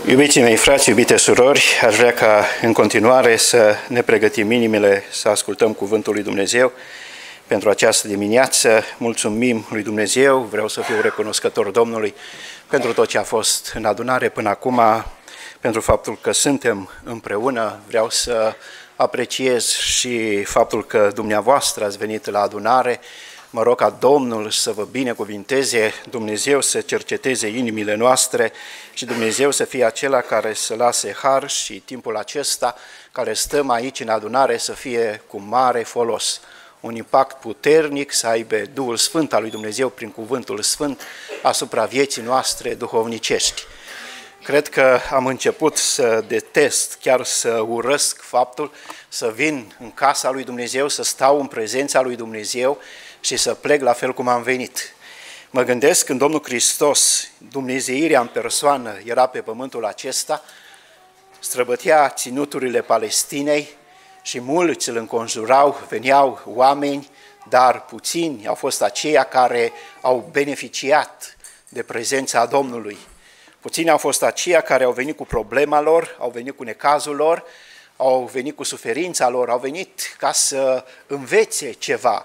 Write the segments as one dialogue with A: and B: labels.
A: Iubiții mei frați, iubite surori, aș vrea ca în continuare să ne pregătim inimile, să ascultăm cuvântul lui Dumnezeu pentru această dimineață. Mulțumim lui Dumnezeu, vreau să fiu recunoscător Domnului pentru tot ce a fost în adunare până acum, pentru faptul că suntem împreună. Vreau să apreciez și faptul că dumneavoastră ați venit la adunare. Mă rog ca Domnul să vă binecuvinteze, Dumnezeu să cerceteze inimile noastre și Dumnezeu să fie acela care să lase har și timpul acesta care stăm aici în adunare să fie cu mare folos. Un impact puternic să aibă Duhul Sfânt al lui Dumnezeu prin cuvântul Sfânt asupra vieții noastre duhovnicești. Cred că am început să detest, chiar să urăsc faptul să vin în casa lui Dumnezeu, să stau în prezența lui Dumnezeu și să plec la fel cum am venit. Mă gândesc când Domnul Hristos, Dumnezeirea în persoană, era pe pământul acesta, străbătea ținuturile Palestinei și mulți îl înconjurau, veneau oameni, dar puțini au fost aceia care au beneficiat de prezența Domnului. Puțini au fost aceia care au venit cu problema lor, au venit cu necazul lor, au venit cu suferința lor, au venit ca să învețe ceva.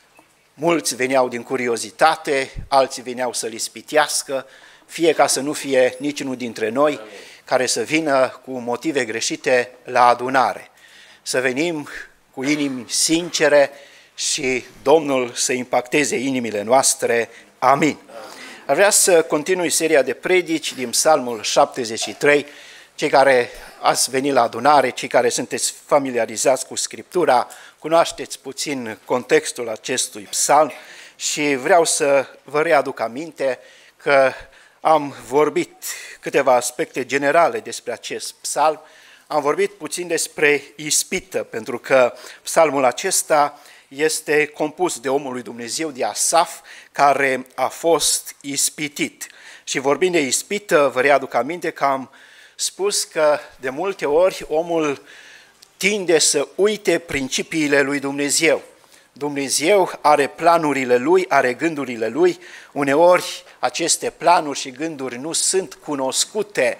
A: Mulți veneau din curiozitate, alții veneau să-l ispitească, fie ca să nu fie niciunul dintre noi care să vină cu motive greșite la adunare. Să venim cu inimi sincere și Domnul să impacteze inimile noastre. Amin. Aș vrea să continui seria de predici din Psalmul 73. Cei care ați venit la adunare, cei care sunteți familiarizați cu Scriptura, cunoașteți puțin contextul acestui psalm și vreau să vă readuc aminte că am vorbit câteva aspecte generale despre acest psalm, am vorbit puțin despre ispită, pentru că psalmul acesta este compus de omul lui Dumnezeu, de Asaf, care a fost ispitit. Și vorbind de ispită, vă readuc aminte că am spus că de multe ori omul tinde să uite principiile lui Dumnezeu. Dumnezeu are planurile lui, are gândurile lui. Uneori aceste planuri și gânduri nu sunt cunoscute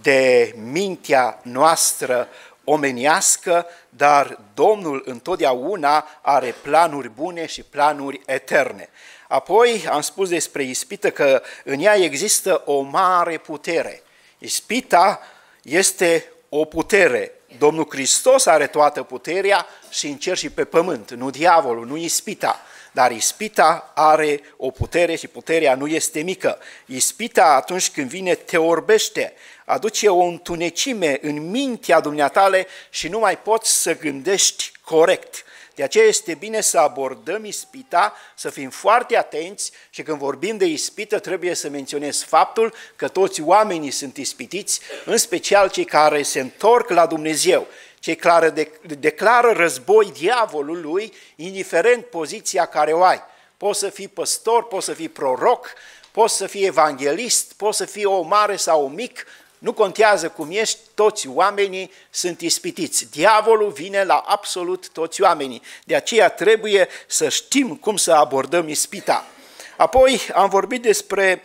A: de mintea noastră omeniască, dar Domnul întotdeauna are planuri bune și planuri eterne. Apoi am spus despre ispită că în ea există o mare putere. Ispita este o putere. Domnul Hristos are toată puterea și în cer și pe pământ, nu diavolul, nu ispita. Dar ispita are o putere și puterea nu este mică. Ispita atunci când vine te orbește, aduce o întunecime în mintea dumneatale și nu mai poți să gândești corect. De aceea este bine să abordăm ispita, să fim foarte atenți și când vorbim de ispită trebuie să menționez faptul că toți oamenii sunt ispitiți, în special cei care se întorc la Dumnezeu, cei care declară război diavolului, indiferent poziția care o ai. Poți să fii păstor, poți să fii proroc, poți să fii evanghelist, poți să fii o mare sau o mic, nu contează cum ești, toți oamenii sunt ispitiți. Diavolul vine la absolut toți oamenii. De aceea trebuie să știm cum să abordăm ispita. Apoi am vorbit despre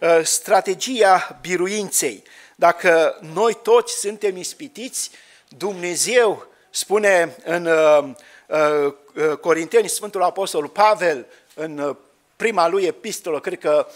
A: strategia biruinței. Dacă noi toți suntem ispitiți, Dumnezeu spune în Corinteni, Sfântul Apostol Pavel, în prima lui epistolă, cred că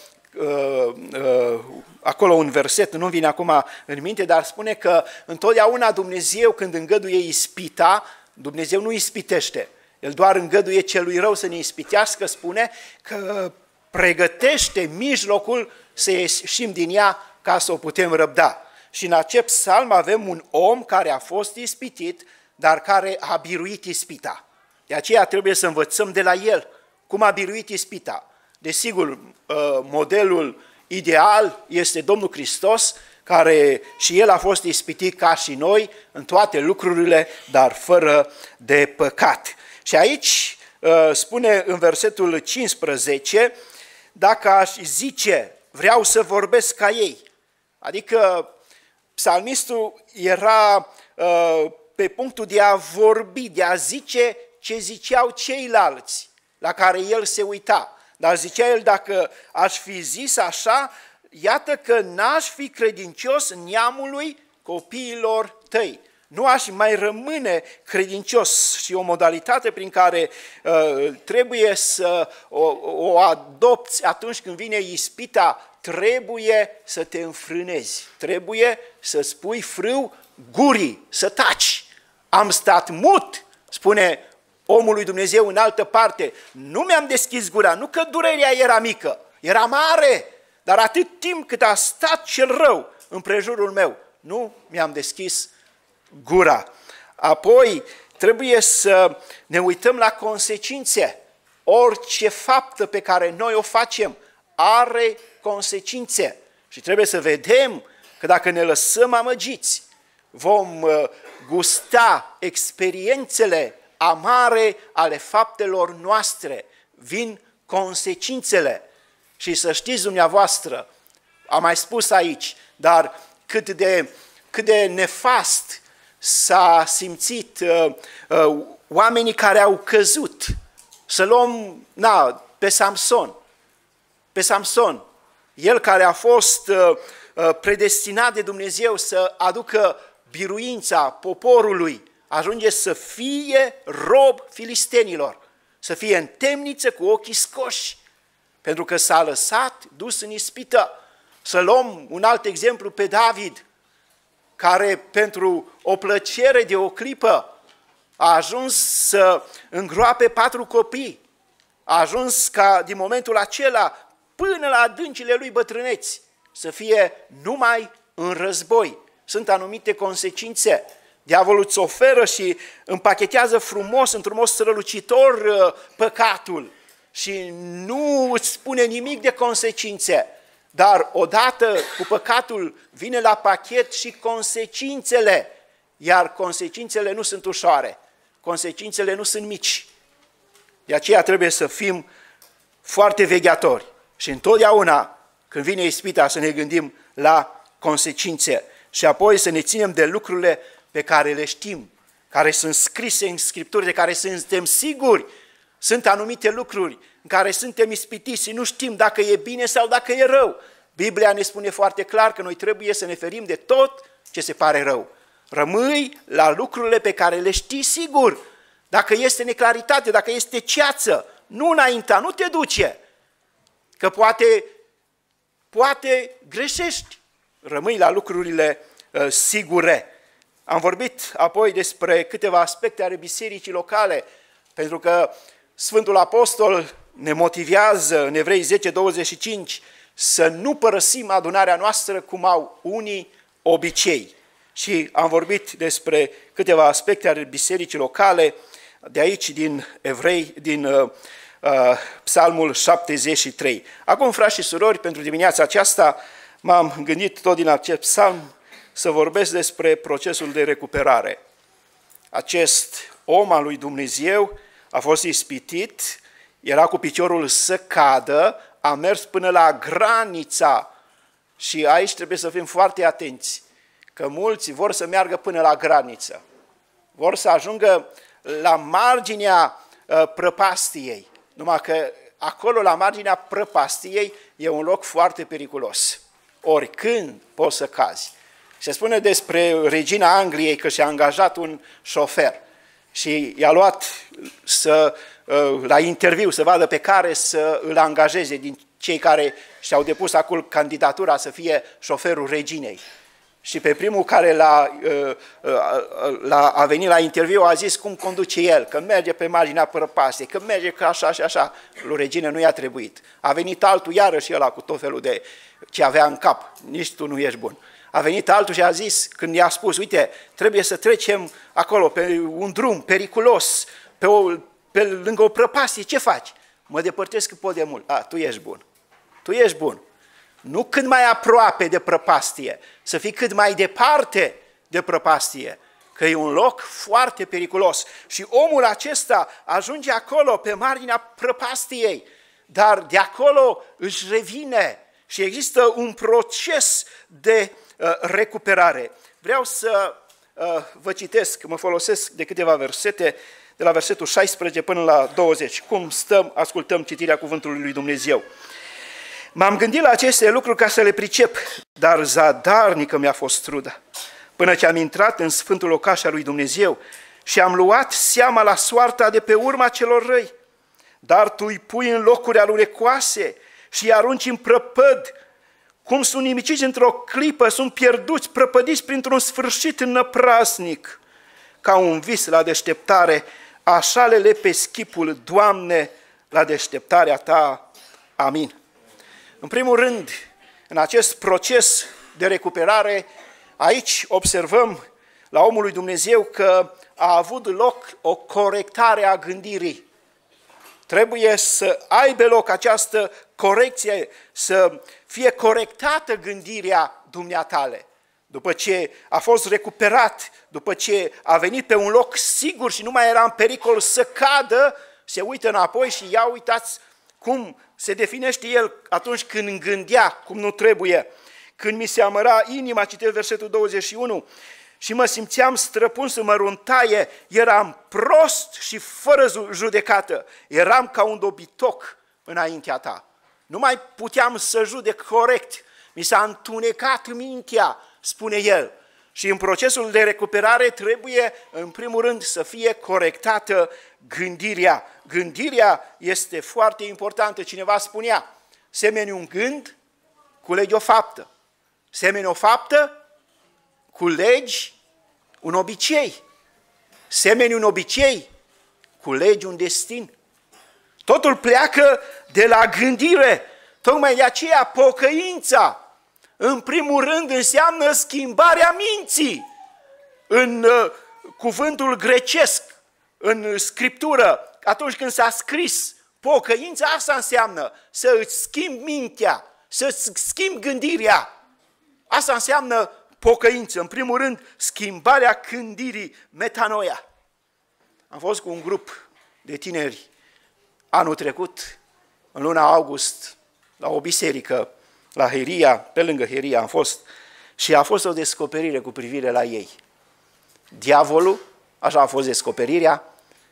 A: acolo un verset, nu vine acum în minte, dar spune că întotdeauna Dumnezeu când îngăduie ispita, Dumnezeu nu ispitește, El doar îngăduie celui rău să ne ispitească, spune că pregătește mijlocul să ieșim din ea ca să o putem răbda. Și în acest psalm avem un om care a fost ispitit, dar care a biruit ispita. De aceea trebuie să învățăm de la el cum a biruit ispita. Desigur, modelul ideal este Domnul Hristos, care și El a fost ispitit ca și noi în toate lucrurile, dar fără de păcat. Și aici spune în versetul 15, dacă aș zice, vreau să vorbesc ca ei. Adică psalmistul era pe punctul de a vorbi, de a zice ce ziceau ceilalți la care el se uita. Dar zicea el, dacă aș fi zis așa, iată că n-aș fi credincios neamului copiilor tăi. Nu aș mai rămâne credincios și o modalitate prin care trebuie să o adopți atunci când vine ispita, trebuie să te înfrânezi, trebuie să spui frâu gurii, să taci. Am stat mut, spune omul lui Dumnezeu în altă parte, nu mi-am deschis gura, nu că durerea era mică, era mare, dar atât timp cât a stat cel rău împrejurul meu, nu mi-am deschis gura. Apoi trebuie să ne uităm la consecințe. Orice faptă pe care noi o facem are consecințe și trebuie să vedem că dacă ne lăsăm amăgiți, vom gusta experiențele amare ale faptelor noastre, vin consecințele. Și să știți dumneavoastră, am mai spus aici, dar cât de nefast s-a simțit oamenii care au căzut. Să luăm pe Samson. Pe Samson, el care a fost predestinat de Dumnezeu să aducă biruința poporului, ajunge să fie rob filistenilor, să fie în temniță cu ochii scoși, pentru că s-a lăsat dus în ispită. Să luăm un alt exemplu pe David, care pentru o plăcere de o clipă a ajuns să îngroape 4 copii, a ajuns ca din momentul acela până la adâncile lui bătrâneți să fie numai în război. Sunt anumite consecințe. Diavolul îți oferă și împachetează frumos, într-un mod strălucitor păcatul și nu îți spune nimic de consecințe. Dar odată cu păcatul vine la pachet și consecințele, iar consecințele nu sunt ușoare, consecințele nu sunt mici. De aceea trebuie să fim foarte vegheatori și întotdeauna când vine ispita să ne gândim la consecințe și apoi să ne ținem de lucrurile pe care le știm, care sunt scrise în Scripturi, de care suntem siguri. Sunt anumite lucruri în care suntem ispitiți și nu știm dacă e bine sau dacă e rău. Biblia ne spune foarte clar că noi trebuie să ne ferim de tot ce se pare rău. Rămâi la lucrurile pe care le știi sigur. Dacă este neclaritate, dacă este ceață, nu înainta, nu te duce. Că poate greșești. Rămâi la lucrurile sigure. Am vorbit apoi despre câteva aspecte ale bisericii locale, pentru că Sfântul Apostol ne motivează în Evrei 10:25 să nu părăsim adunarea noastră cum au unii obicei. Și am vorbit despre câteva aspecte ale bisericii locale, de aici din Evrei, din Psalmul 73. Acum, frați și surori, pentru dimineața aceasta m-am gândit tot din acest psalm să vorbesc despre procesul de recuperare. Acest om al lui Dumnezeu a fost ispitit, era cu piciorul să cadă, a mers până la granița și aici trebuie să fim foarte atenți, că mulți vor să meargă până la graniță, vor să ajungă la marginea prăpastiei, numai că acolo, la marginea prăpastiei, e un loc foarte periculos. Oricând poți să cazi. Se spune despre regina Angliei că și-a angajat un șofer și i-a luat la interviu să vadă pe care să îl angajeze din cei care și-au depus acolo candidatura să fie șoferul reginei. Și pe primul care a venit la interviu a zis cum conduce el, că merge pe marginea prăpastiei, că merge ca așa și așa. Lui regină nu i-a trebuit. A venit altul iarăși ăla cu tot felul de ce avea în cap, nici tu nu ești bun. A venit altul și a zis, când i-a spus, uite, trebuie să trecem acolo pe un drum periculos, pe lângă o prăpastie, ce faci? Mă depărtez cât pot de mult. Tu ești bun, tu ești bun. Nu cât mai aproape de prăpastie, să fii cât mai departe de prăpastie, că e un loc foarte periculos. Și omul acesta ajunge acolo, pe marginea prăpastiei, dar de acolo își revine și există un proces de recuperare. Vreau să vă citesc, mă folosesc de câteva versete, de la versetul 16 până la 20. Cum stăm, ascultăm citirea cuvântului lui Dumnezeu. M-am gândit la aceste lucruri ca să le pricep, dar zadarnică mi-a fost truda, până ce am intrat în sfântul locaș al lui Dumnezeu și am luat seama la soarta de pe urma celor răi. Dar tu îi pui în locuri alunecoase și îi arunci în prăpăd, cum sunt nimiciți într-o clipă, sunt pierduți, prăpădiți printr-un sfârșit năprasnic. Ca un vis la deșteptare, așa le lepezi chipul, Doamne, la deșteptarea Ta. Amin. În primul rând, în acest proces de recuperare, aici observăm la omul lui Dumnezeu că a avut loc o corectare a gândirii. Trebuie să aibă loc această corecție, să fie corectată gândirea dumneatale. După ce a fost recuperat, după ce a venit pe un loc sigur și nu mai era în pericol să cadă, se uită înapoi și ia uitați cum se definește el atunci când gândea cum nu trebuie. Când mi se amăra inima, citesc versetul 21, și mă simțeam străpun să mă runtaie, eram prost și fără judecată, eram ca un dobitoc înaintea Ta. Nu mai puteam să judec corect, mi s-a întunecat mintea, spune el. Și în procesul de recuperare trebuie, în primul rând, să fie corectată gândirea. Gândirea este foarte importantă. Cineva spunea, semeni un gând, culegi o faptă. Semeni o faptă, culegi un obicei. Semeni un obicei, culegi un destin. Totul pleacă de la gândire. Tocmai de aceea pocăința, în primul rând, înseamnă schimbarea minții. În cuvântul grecesc, în Scriptură, atunci când s-a scris pocăința, asta înseamnă să îți schimbi mintea, să-ți schimbi gândirea. Asta înseamnă pocăință. În primul rând, schimbarea gândirii, metanoia. Am fost cu un grup de tineri anul trecut, în luna august, la o biserică, la Heria, pe lângă Heria am fost, și a fost o descoperire cu privire la ei. Diavolul, așa a fost descoperirea,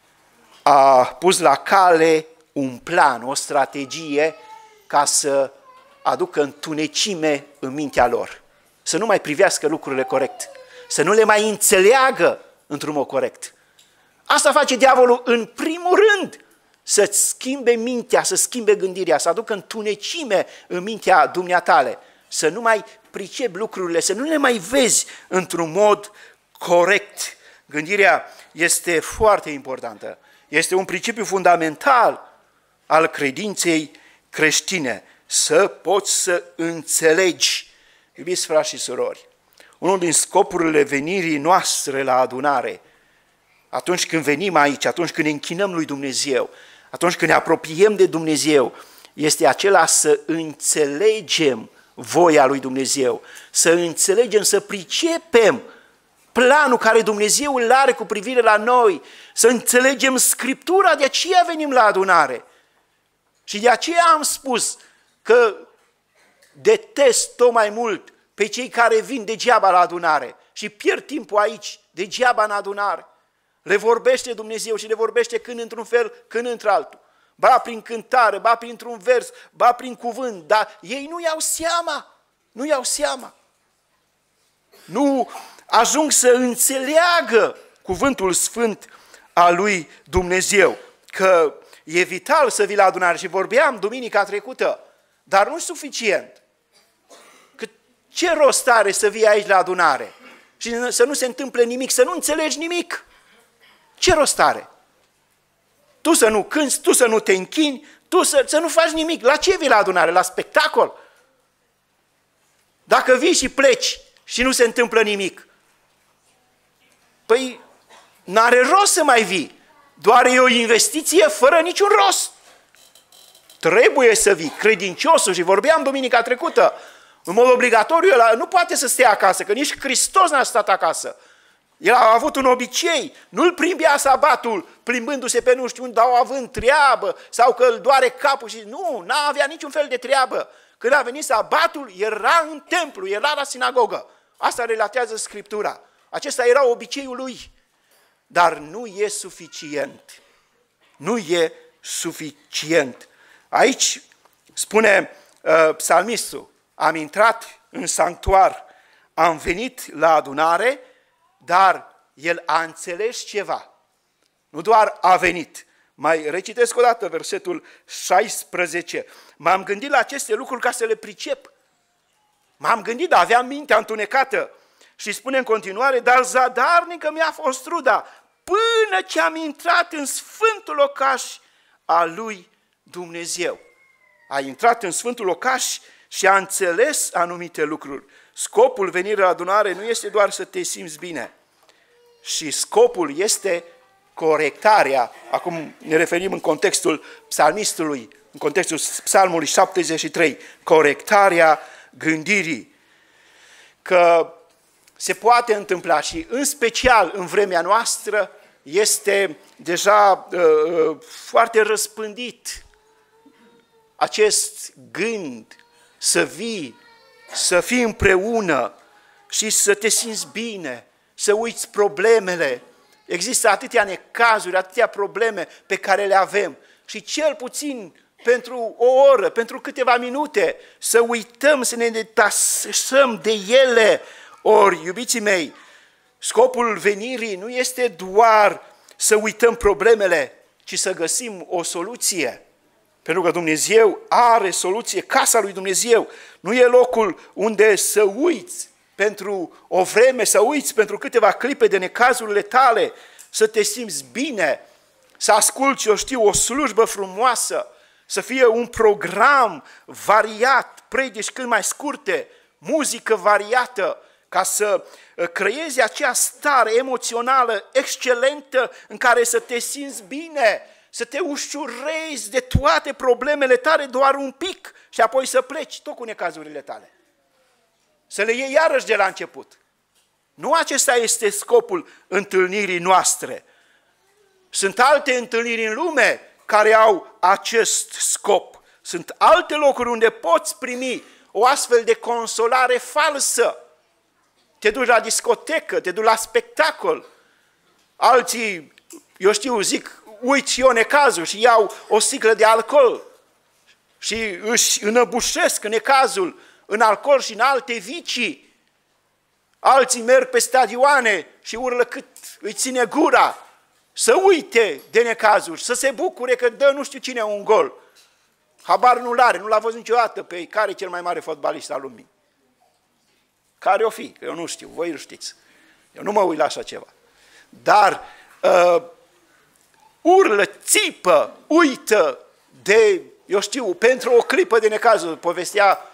A: a pus la cale un plan, o strategie ca să aducă întunecime în mintea lor. Să nu mai privească lucrurile corect, să nu le mai înțeleagă într-un mod corect. Asta face diavolul în primul rând, să-ți schimbe mintea, să schimbe gândirea, să aducă întunecime în mintea dumneatale, să nu mai pricepi lucrurile, să nu le mai vezi într-un mod corect. Gândirea este foarte importantă. Este un principiu fundamental al credinței creștine, să poți să înțelegi. Iubiți frați și surori, unul din scopurile venirii noastre la adunare, atunci când venim aici, atunci când ne închinăm lui Dumnezeu, atunci când ne apropiem de Dumnezeu, este acela să înțelegem voia lui Dumnezeu, să înțelegem, să pricepem planul care Dumnezeu îl are cu privire la noi, să înțelegem Scriptura, de aceea venim la adunare. Și de aceea am spus că detest tot mai mult pe cei care vin degeaba la adunare și pierd timpul aici, degeaba în adunare. Le vorbește Dumnezeu și le vorbește când într-un fel, când într-altul. Ba prin cântare, ba printr-un vers, ba prin cuvânt, dar ei nu iau seama, nu iau seama. Nu ajung să înțeleagă cuvântul sfânt al lui Dumnezeu, că e vital să vii la adunare și vorbeam duminica trecută, dar nu suficient. Că ce rost are să vii aici la adunare și să nu se întâmple nimic, să nu înțelegi nimic? Ce rost are? Tu să nu cânți, tu să nu te închini, tu să nu faci nimic. La ce vii la adunare? La spectacol? Dacă vii și pleci și nu se întâmplă nimic, păi n-are rost să mai vii. Doar e o investiție fără niciun rost. Trebuie să vii, credinciosul, și vorbeam duminica trecută, în mod obligatoriu, el nu poate să stea acasă, că nici Hristos n-a stat acasă. El a avut un obicei, nu-l plimbea sabatul plimbându-se pe nu știu unde, dar având treabă, sau că îl doare capul și nu, n-avea niciun fel de treabă. Când a venit sabatul, era în templu, era la sinagogă. Asta relatează Scriptura. Acesta era obiceiul lui. Dar nu e suficient. Nu e suficient. Aici spune psalmistul, am intrat în sanctuar, am venit la adunare, dar el a înțeles ceva. Nu doar a venit. Mai recitesc o dată versetul 16. M-am gândit la aceste lucruri ca să le pricep. M-am gândit, dar aveam mintea întunecată. Și spune în continuare, dar zadarnică mi-a fost truda, până ce am intrat în sfântul locaș al lui Dumnezeu. A intrat în sfântul locaș și a înțeles anumite lucruri. Scopul venirii la adunare nu este doar să te simți bine, și scopul este corectarea. Acum ne referim în contextul psalmistului, în contextul psalmului 73, corectarea gândirii. Că se poate întâmpla și în special în vremea noastră este deja foarte răspândit acest gând să vii, să fii împreună și să te simți bine, să uiți problemele. Există atâtea necazuri, atâtea probleme pe care le avem și cel puțin pentru o oră, pentru câteva minute, să uităm, să ne detasăm de ele. Ori, iubiții mei, scopul venirii nu este doar să uităm problemele, ci să găsim o soluție. Pentru că Dumnezeu are soluție, casa lui Dumnezeu nu e locul unde să uiți pentru o vreme, să uiți pentru câteva clipe de necazurile tale, să te simți bine, să asculți, eu știu, o slujbă frumoasă, să fie un program variat, predici cât mai scurte, muzică variată, ca să creezi acea stare emoțională excelentă în care să te simți bine, să te ușurezi de toate problemele tale doar un pic și apoi să pleci tot cu necazurile tale. Să le iei iarăși de la început. Nu acesta este scopul întâlnirii noastre. Sunt alte întâlniri în lume care au acest scop. Sunt alte locuri unde poți primi o astfel de consolare falsă. Te duci la discotecă, te duci la spectacol. Alții, eu știu, zic, uit și eu necazul și iau o sticlă de alcool și își înăbușesc necazul în alcool și în alte vicii. Alții merg pe stadioane și urlă cât îi ține gura, să uite de necazuri, să se bucure că dă nu știu cine un gol. Habar nu l-are, nu l-a văzut niciodată pe care e cel mai mare fotbalist al lumii. Care o fi? Că eu nu știu, voi nu știți. Eu nu mă uit la așa ceva. Dar urlă, țipă, uită de, eu știu, pentru o clipă de necazuri. Povestea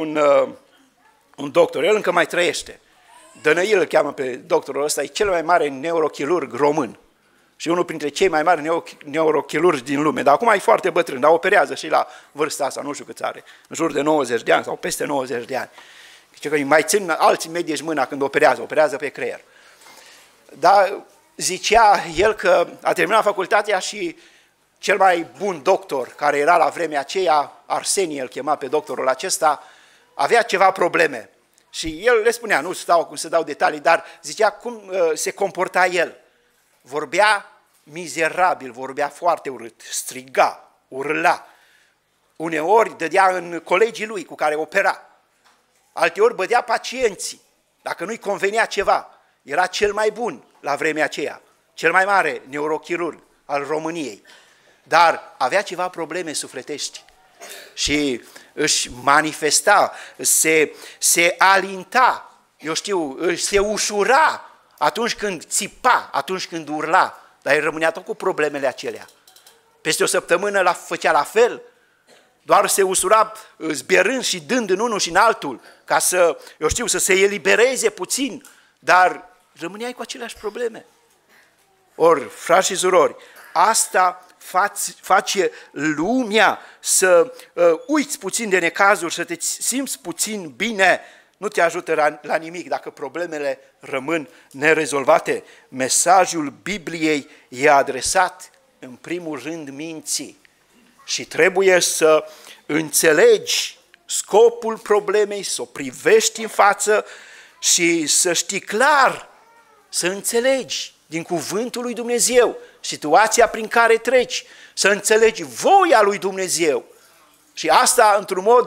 A: un doctor, el încă mai trăiește. Dănăil îl cheamă pe doctorul ăsta, e cel mai mare neurochirurg român. Și unul printre cei mai mari neurochirurgi din lume. Dar acum e foarte bătrân, dar operează și la vârsta asta, nu știu câți are, în jur de 90 de ani sau peste 90 de ani. Zice că îi mai țin alții medici mâna când operează pe creier. Dar zicea el că a terminat facultatea și cel mai bun doctor care era la vremea aceea, Arsenie îl chema pe doctorul acesta, avea ceva probleme. Și el le spunea, nu stau cum să dau detalii, dar zicea cum se comporta el. Vorbea mizerabil, vorbea foarte urât, striga, urla. Uneori dădea în colegii lui cu care opera. Alteori bădea pacienții, dacă nu-i convenea ceva. Era cel mai bun la vremea aceea, cel mai mare neurochirurg al României. Dar avea ceva probleme sufletești și își manifesta, se alinta, eu știu, se ușura atunci când țipa, atunci când urla, dar el rămânea tot cu problemele acelea. Peste o săptămână făcea la fel, doar se usura zbierând și dând în unul și în altul, ca să, eu știu, să se elibereze puțin, dar rămâneai cu aceleași probleme. Ori, frați și surori, asta face lumea să uiți puțin de necazuri, să te simți puțin bine, nu te ajută la nimic dacă problemele rămân nerezolvate. Mesajul Bibliei e adresat în primul rând minții și trebuie să înțelegi scopul problemei, să o privești în față și să știi clar, să înțelegi din cuvântul lui Dumnezeu situația prin care treci, să înțelegi voia lui Dumnezeu. Și asta într-un mod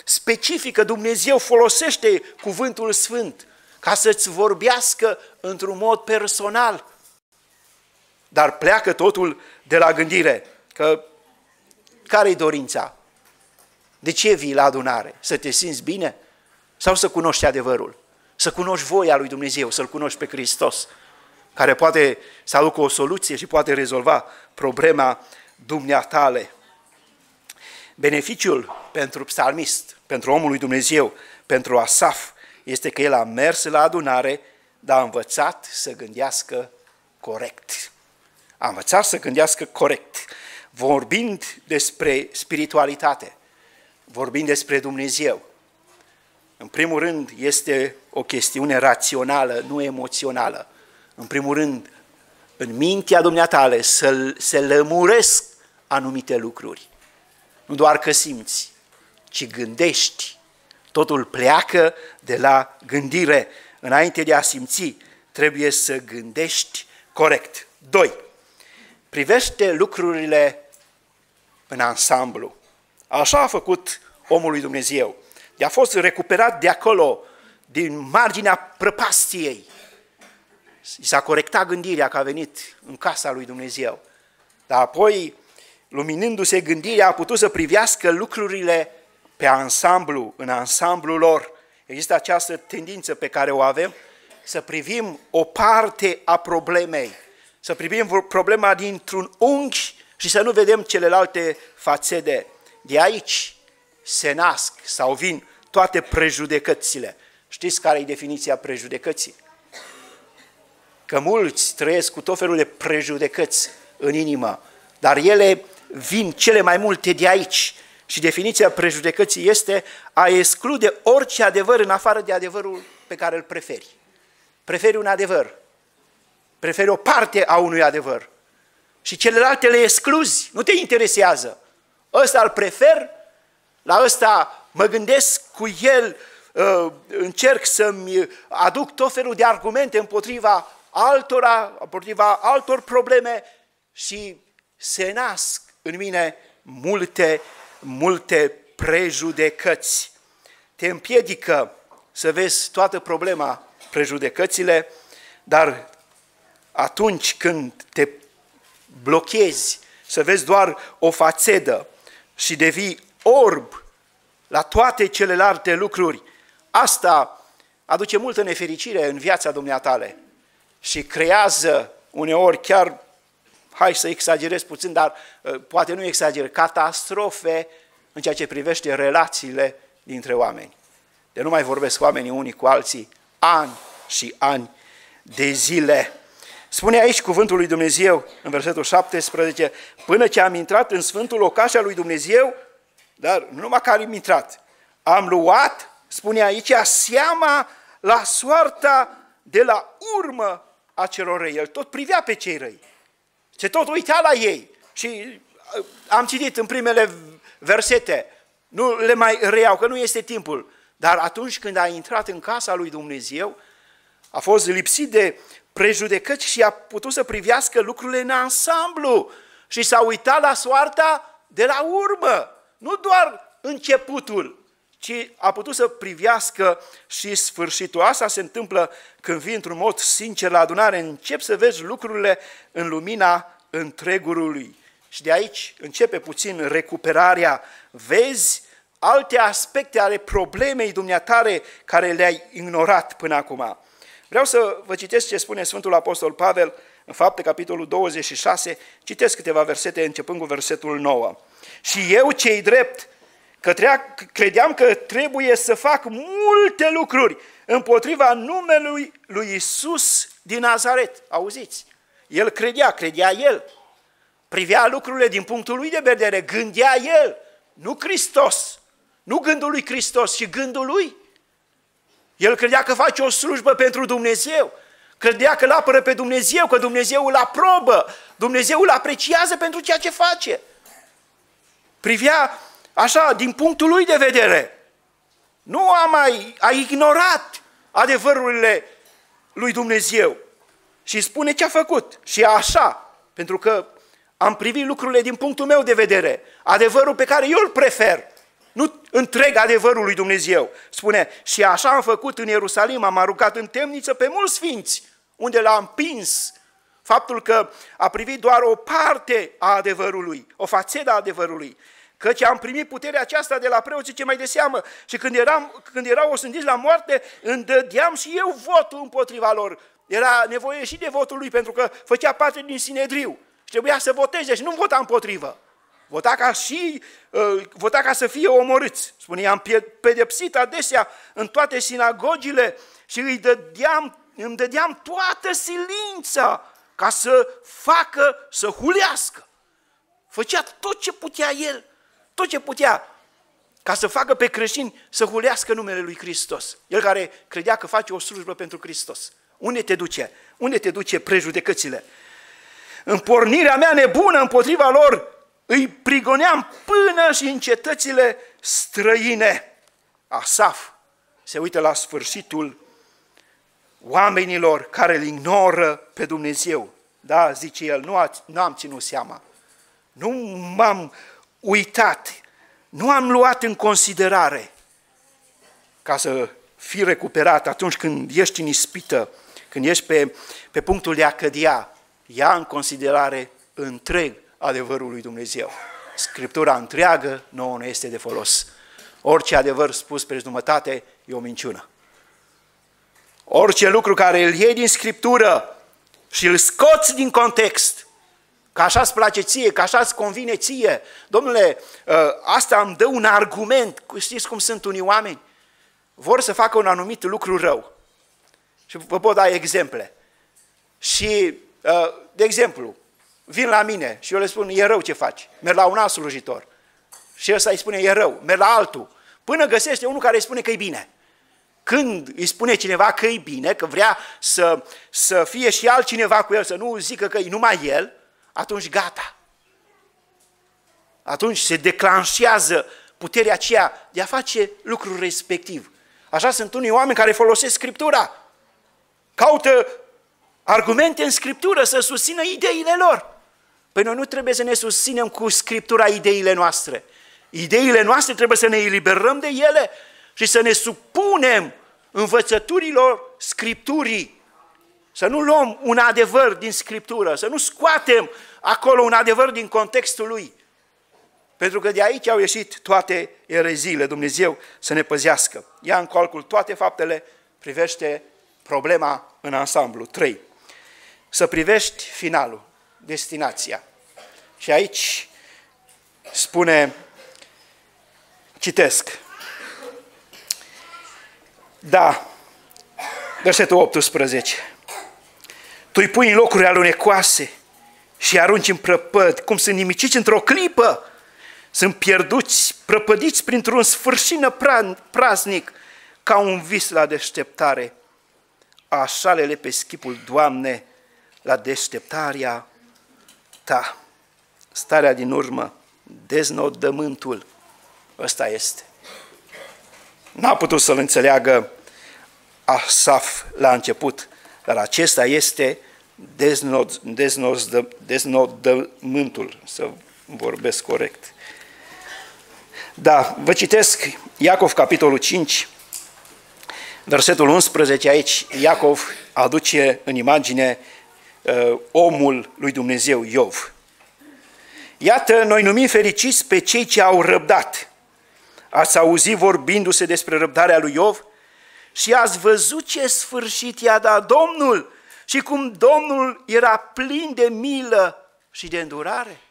A: specifică. Dumnezeu folosește cuvântul sfânt ca să-ți vorbească într-un mod personal. Dar pleacă totul de la gândire. Că care-i dorința? De ce vii la adunare? Să te simți bine? Sau să cunoști adevărul? Să cunoști voia lui Dumnezeu, să-L cunoști pe Hristos, care poate să aducă o soluție și poate rezolva problema dumneatale. Beneficiul pentru psalmist, pentru omul lui Dumnezeu, pentru Asaf, este că el a mers la adunare, dar a învățat să gândească corect. A învățat să gândească corect. Vorbind despre spiritualitate, vorbind despre Dumnezeu, în primul rând este o chestiune rațională, nu emoțională. În primul rând, în mintea dumneatale se lămuresc anumite lucruri. Nu doar că simți, ci gândești. Totul pleacă de la gândire. Înainte de a simți, trebuie să gândești corect. 2. Privește lucrurile în ansamblu. Așa a făcut omul lui Dumnezeu. A fost recuperat de acolo, din marginea prăpastiei. I s-a corectat gândirea că a venit în casa lui Dumnezeu. Dar apoi, luminându-se gândirea, a putut să privească lucrurile pe ansamblu, în ansamblul lor. Există această tendință pe care o avem, să privim o parte a problemei, să privim problema dintr-un unghi și să nu vedem celelalte fațete. De aici se nasc sau vin toate prejudecățile. Știți care e definiția prejudecății? Că mulți trăiesc cu tot felul de prejudecăți în inimă, dar ele vin cele mai multe de aici. Și definiția prejudecății este a exclude orice adevăr în afară de adevărul pe care îl preferi. Preferi un adevăr, preferi o parte a unui adevăr și celelalte le excluzi, nu te interesează. Ăsta îl prefer, la ăsta mă gândesc cu el, încerc să-mi aduc tot felul de argumente împotriva altora, împotriva altor probleme și se nasc în mine multe prejudecăți. Te împiedică să vezi toată problema, prejudecățile, dar atunci când te blochezi să vezi doar o fațetă și devii orb la toate celelalte lucruri, asta aduce multă nefericire în viața dumneatale și creează uneori chiar, hai să exagerez puțin, dar poate nu exagerez, catastrofe în ceea ce privește relațiile dintre oameni. De nu mai vorbesc oamenii unii cu alții ani și ani de zile. Spune aici cuvântul lui Dumnezeu în versetul 17, până ce am intrat în sfântul locaș al lui Dumnezeu, dar nu numai că am intrat, am luat, spune aici, seama la soarta de la urmă a celor răi. El tot privea pe cei răi, se tot uita la ei și am citit în primele versete, nu le mai reiau, că nu este timpul, dar atunci când a intrat în casa lui Dumnezeu, a fost lipsit de prejudecăți și a putut să privească lucrurile în ansamblu și s-a uitat la soarta de la urmă, nu doar începutul, ci a putut să privească și sfârșitul. Asta se întâmplă când vii într-un mod sincer la adunare, începi să vezi lucrurile în lumina întregului. Și de aici începe puțin recuperarea, vezi alte aspecte ale problemei dumneatare care le-ai ignorat până acum. Vreau să vă citesc ce spune Sfântul Apostol Pavel în Fapte, capitolul 26, citesc câteva versete începând cu versetul 9. Și eu, cei drept, credeam că trebuie să fac multe lucruri împotriva numelui lui Iisus din Nazaret. Auziți? El credea el, privea lucrurile din punctul lui de vedere, gândea el, nu Hristos, nu gândul lui Hristos, ci gândul lui. El credea că face o slujbă pentru Dumnezeu, credea că îl apără pe Dumnezeu, că Dumnezeu îl aprobă, Dumnezeu îl apreciază pentru ceea ce face. Privea așa, din punctul lui de vedere. Nu a ignorat adevărurile lui Dumnezeu și spune ce a făcut. Și așa, pentru că am privit lucrurile din punctul meu de vedere, adevărul pe care eu îl prefer, nu întreg adevărul lui Dumnezeu. Spune, și așa am făcut în Ierusalim, am aruncat în temniță pe mulți sfinți, unde l-am împins. Faptul că a privit doar o parte a adevărului, o fațetă a adevărului, căci am primit puterea aceasta de la preoții ce mai de seamă și când erau osândiți la moarte, îndădeam și eu votul împotriva lor. Era nevoie și de votul lui, pentru că făcea parte din Sinedriu și trebuia să voteze și nu vota împotrivă. Vota ca să fie omorâți. Spune, i-am pedepsit adesea în toate sinagogile și îmi dădeam toată silința ca să facă, să hulească. Făcea tot ce putea el, tot ce putea, ca să facă pe creștini să hulească numele lui Hristos. El care credea că face o slujbă pentru Hristos. Unde te duce? Unde te duce prejudecățile? În pornirea mea nebună împotriva lor, îi prigoneam până și în cetățile străine. Asaf se uită la sfârșitul oamenilor care îl ignoră pe Dumnezeu. Da, zice el, nu am ținut seama, nu m-am uitat, nu am luat în considerare ca să fii recuperat atunci când ești în ispită, când ești pe punctul de a cădea. Ia în considerare întreg adevărul lui Dumnezeu. Scriptura întreagă nouă nu este de folos. Orice adevăr spus pe jumătate e o minciună. Orice lucru care îl iei din Scriptură și îl scoți din context, că așa îți place ție, că așa îți convine ție, domnule, asta îmi dă un argument. Știți cum sunt unii oameni? Vor să facă un anumit lucru rău. Și vă pot da exemple. Și, de exemplu, vin la mine și eu le spun, e rău ce faci. Merg la un alt slujitor. Și ăsta îi spune, e rău. Merg la altul. Până găsește unul care îi spune că e bine. Când îi spune cineva că e bine, că vrea să fie și altcineva cu el, să nu zică că e numai el, atunci gata. Atunci se declanșează puterea aceea de a face lucrul respectiv. Așa sunt unii oameni care folosesc Scriptura. Caută argumente în Scriptură să susțină ideile lor. Păi noi nu trebuie să ne susținem cu Scriptura ideile noastre. Ideile noastre trebuie să ne eliberăm de ele și să ne supunem învățăturilor Scripturii. Să nu luăm un adevăr din Scriptură, să nu scoatem acolo un adevăr din contextul lui. Pentru că de aici au ieșit toate ereziile. Dumnezeu să ne păzească. Ia în calcul toate faptele, privește problema în ansamblu. 3. Să privești finalul, destinația. Și aici spune, citesc, da, versetul 18, tu îi pui în locuri alunecoase și arunci în prăpăd, cum sunt nimiciți într-o clipă, sunt pierduți, prăpădiți printr-un sfârșit praznic, ca un vis la deșteptare. Așa le pe schipul, Doamne, la deșteptarea Ta. Starea din urmă, deznodământul, ăsta este. N-a putut să-l înțeleagă Asaf la început, dar acesta este deznodământul, să vorbesc corect. Da, vă citesc Iacov, capitolul 5, versetul 11, aici Iacov aduce în imagine omul lui Dumnezeu, Iov. Iată, noi numim fericiți pe cei ce au răbdat. Ați auzit vorbindu-se despre răbdarea lui Iov și ați văzut ce sfârșit i-a dat Domnul și cum Domnul era plin de milă și de îndurare.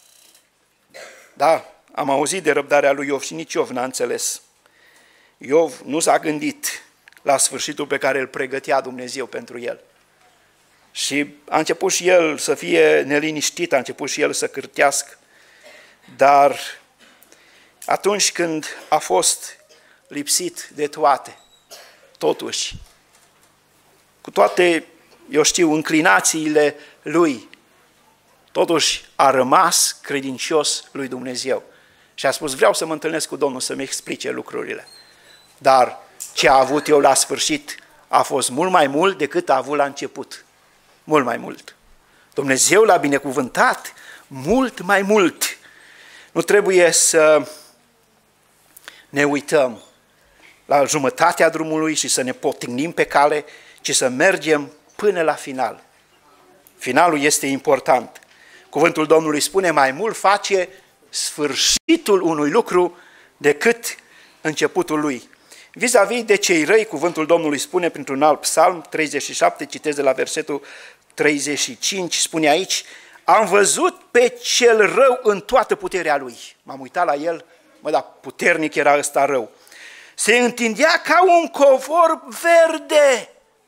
A: Da, am auzit de răbdarea lui Iov și nici Iov n-a înțeles. Iov nu s-a gândit la sfârșitul pe care îl pregătea Dumnezeu pentru el. Și a început și el să fie neliniștit, a început și el să cârtească, dar atunci când a fost lipsit de toate, totuși, cu toate, eu știu, înclinațiile lui, totuși a rămas credincios lui Dumnezeu. Și a spus, vreau să mă întâlnesc cu Domnul să-mi explice lucrurile. Dar ce a avut eu la sfârșit a fost mult mai mult decât a avut la început. Mult mai mult. Dumnezeu l-a binecuvântat mult mai mult. Nu trebuie să ne uităm la jumătatea drumului și să ne potignim pe cale, ci să mergem până la final. Finalul este important. Cuvântul Domnului spune: mai mult face sfârșitul unui lucru decât începutul lui. Vis-a-vis de cei răi, cuvântul Domnului spune printr-un alt psalm, 37, citesc de la versetul 35, spune aici: am văzut pe cel rău în toată puterea lui. M-am uitat la el, dar puternic era ăsta rău. Se întindea ca un covor verde,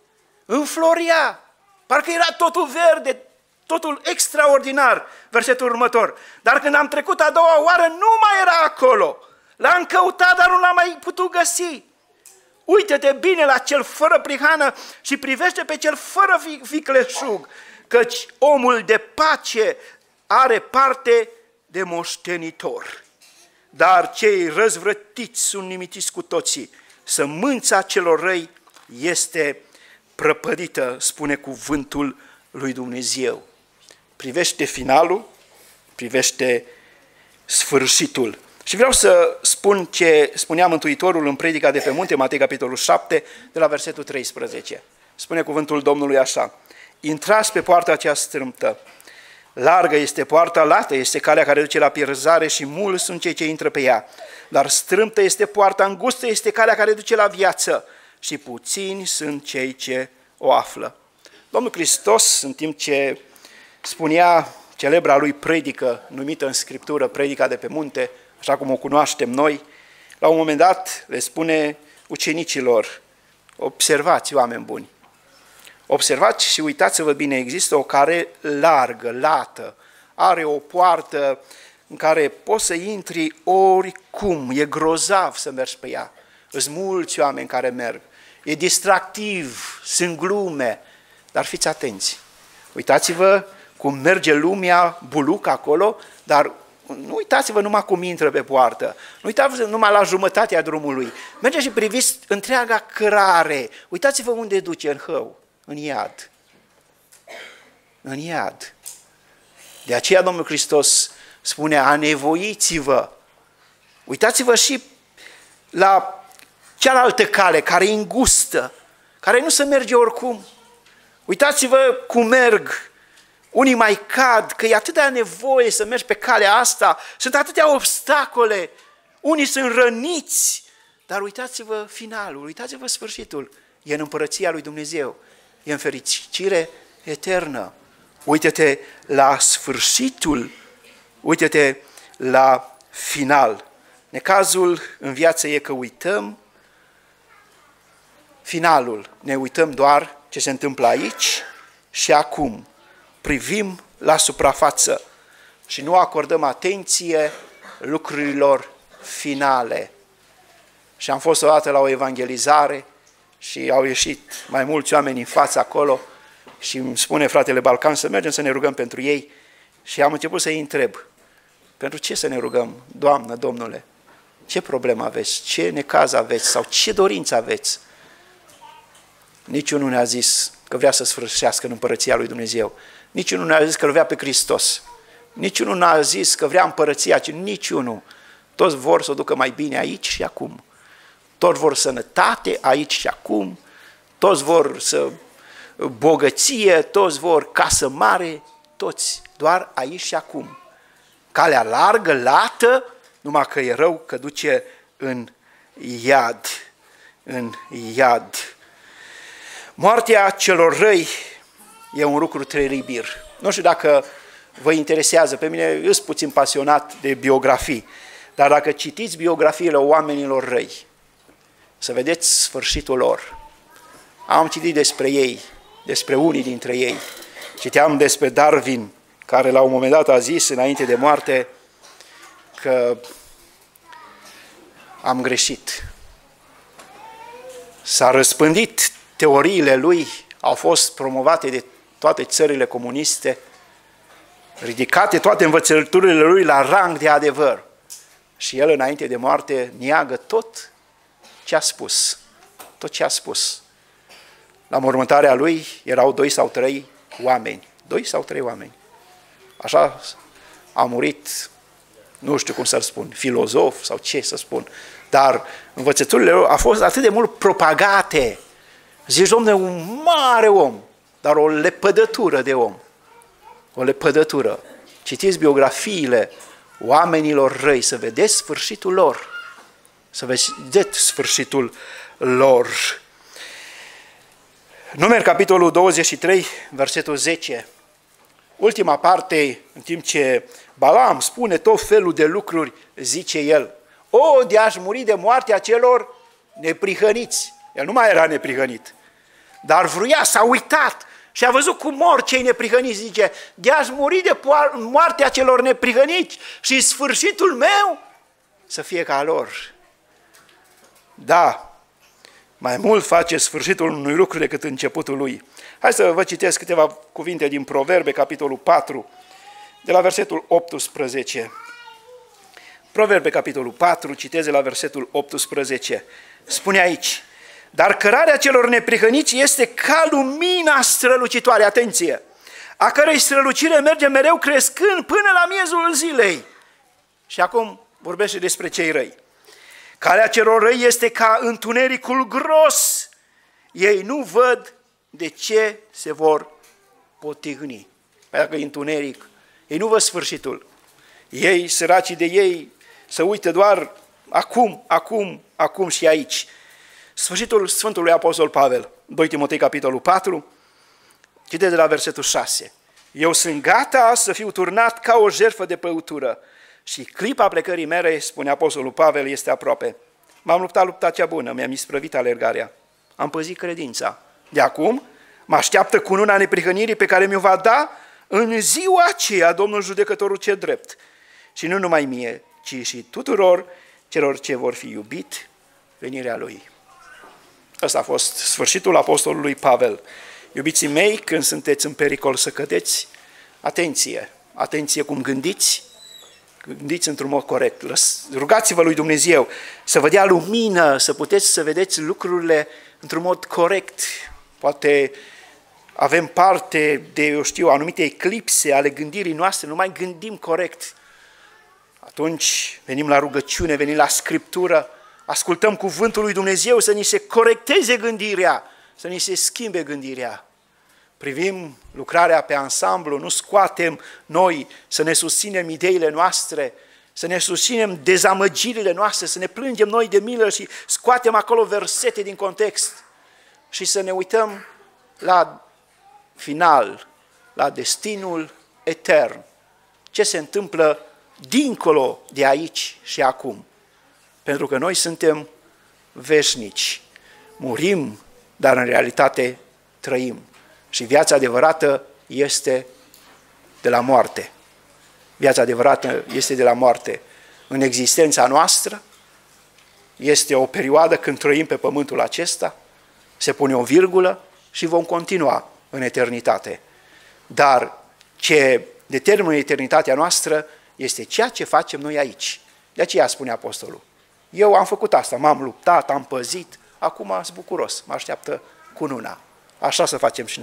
A: înfloria, parcă era totul verde, totul extraordinar. Versetul următor: dar când am trecut a doua oară, nu mai era acolo. L-am căutat, dar nu l-am mai putut găsi. Uită-te bine la cel fără prihană și privește pe cel fără vicleșug, căci omul de pace are parte de moștenitor. Dar cei răzvrătiți sunt nimiciți cu toții. Sămânța celor răi este prăpădită, spune cuvântul lui Dumnezeu. Privește finalul, privește sfârșitul. Și vreau să spun ce spunea Mântuitorul în predica de pe munte, Matei capitolul 7, de la versetul 13. Spune cuvântul Domnului așa: intrați pe poarta aceea strâmtă, largă este poarta, lată este calea care duce la pierzare și mulți sunt cei ce intră pe ea. Dar strâmtă este poarta, îngustă este calea care duce la viață și puțini sunt cei ce o află. Domnul Hristos, în timp ce spunea celebra lui predică, numită în Scriptură predica de pe munte, așa cum o cunoaștem noi, la un moment dat le spune ucenicilor: observați, oameni buni, observați și uitați-vă bine, există o cale largă, lată, are o poartă în care poți să intri oricum, e grozav să mergi pe ea. Sunt mulți oameni care merg, e distractiv, sunt glume, dar fiți atenți. Uitați-vă cum merge lumea buluc acolo, dar nu uitați-vă numai cum intră pe poartă, nu uitați-vă numai la jumătatea drumului, mergeți și priviți întreaga cărare, uitați-vă unde duce, în hău, în iad. În iad. De aceea Domnul Hristos spune: anevoiți-vă. Uitați-vă și la cealaltă cale, care e îngustă, care nu se merge oricum. Uitați-vă cum merg. Unii mai cad, că e atâta nevoie să mergi pe calea asta, sunt atâtea obstacole, unii sunt răniți, dar uitați-vă finalul, uitați-vă sfârșitul, e în împărăția lui Dumnezeu, e în fericire eternă. Uită-te la sfârșitul, uită-te la final. Necazul în viață e că uităm finalul, ne uităm doar ce se întâmplă aici și acum. Privim la suprafață și nu acordăm atenție lucrurilor finale. Și am fost odată la o evangelizare și au ieșit mai mulți oameni în față acolo și îmi spune fratele Balcan să mergem să ne rugăm pentru ei și am început să-i întreb: pentru ce să ne rugăm, Doamnă, Domnule? Ce problemă aveți? Ce necaz aveți? Sau ce dorință aveți? Niciunul ne-a zis că vrea să sfârșească în împărăția lui Dumnezeu. Niciunul n-a zis că vrea pe Hristos. Niciunul n-a zis că vrea împărăția, ci niciunul. Toți vor să o ducă mai bine aici și acum. Toți vor sănătate aici și acum. Toți vor să bogăție, toți vor casă mare, toți, doar aici și acum. Calea largă, lată, numai că e rău, că duce în iad. În iad. Moartea celor răi e un lucru teribil. Nu știu dacă vă interesează, pe mine sunt puțin pasionat de biografii, dar dacă citiți biografiile oamenilor răi, să vedeți sfârșitul lor. Am citit despre ei, despre unii dintre ei. Citeam despre Darwin, care la un moment dat a zis înainte de moarte că am greșit. S-a răspândit teoriile lui, au fost promovate de toate țările comuniste, ridicate toate învățăturile lui la rang de adevăr. Și el, înainte de moarte, neagă tot ce a spus. Tot ce a spus. La mormântarea lui erau 2 sau 3 oameni. 2 sau 3 oameni. Așa a murit nu știu cum să-l spun, filozof sau ce să spun, dar învățăturile lor au fost atât de mult propagate. Zici, dom'le, un mare om, dar o lepădătură de om. O lepădătură. Citiți biografiile oamenilor răi, să vedeți sfârșitul lor. Să vedeți sfârșitul lor. Numeri, capitolul 23, versetul 10. Ultima parte, în timp ce Balaam spune tot felul de lucruri, zice el, o, de-aș muri de moartea celor neprihăniți. El nu mai era neprihănit, dar vruia, s-a uitat și a văzut cum mor cei neprihăniți, zice, de-aș muri de moartea celor neprihăniți și sfârșitul meu să fie ca lor. Da, mai mult face sfârșitul unui lucru decât începutul lui. Hai să vă citesc câteva cuvinte din Proverbe, capitolul 4, de la versetul 18. Proverbe, capitolul 4, citeze la versetul 18. Spune aici, dar cărarea celor neprihăniți este ca lumina strălucitoare, atenție, a cărei strălucire merge mereu crescând până la miezul zilei. Și acum vorbește despre cei răi. Calea celor răi este ca întunericul gros. Ei nu văd de ce se vor potigni. Dacă e întuneric, ei nu văd sfârșitul. Ei, săracii de ei, se uită doar acum și aici. Sfârșitul Sfântului Apostol Pavel, 2 Timotei, capitolul 4, citeți de la versetul 6. Eu sunt gata să fiu turnat ca o jertfă de băutură și clipa plecării mele, spune Apostolul Pavel, este aproape. M-am luptat lupta cea bună, mi-am isprăvit alergarea, am păzit credința. De acum mă așteaptă cununa neprihănirii pe care mi-o va da în ziua aceea Domnul Judecătorul cel drept. Și nu numai mie, ci și tuturor celor ce vor fi iubit venirea Lui. Ăsta a fost sfârșitul apostolului Pavel. Iubiții mei, când sunteți în pericol să cădeți, atenție, atenție cum gândiți, gândiți într-un mod corect. Rugați-vă lui Dumnezeu să vă dea lumină, să puteți să vedeți lucrurile într-un mod corect. Poate avem parte de, eu știu, anumite eclipse ale gândirii noastre, nu mai gândim corect. Atunci venim la rugăciune, venim la Scriptură, ascultăm cuvântul lui Dumnezeu să ni se corecteze gândirea, să ni se schimbe gândirea. Privim lucrarea pe ansamblu, nu scoatem noi să ne susținem ideile noastre, să ne susținem dezamăgirile noastre, să ne plângem noi de milă și scoatem acolo versete din context și să ne uităm la final, la destinul etern. Ce se întâmplă dincolo de aici și acum. Pentru că noi suntem veșnici. Murim, dar în realitate trăim. Și viața adevărată este de la moarte. Viața adevărată este de la moarte. În existența noastră este o perioadă când trăim pe pământul acesta, se pune o virgulă și vom continua în eternitate. Dar ce determină eternitatea noastră este ceea ce facem noi aici. De aceea spune apostolul. Eu am făcut asta, m-am luptat, am păzit, acum sunt bucuros, mă așteaptă cununa. Așa să facem și noi.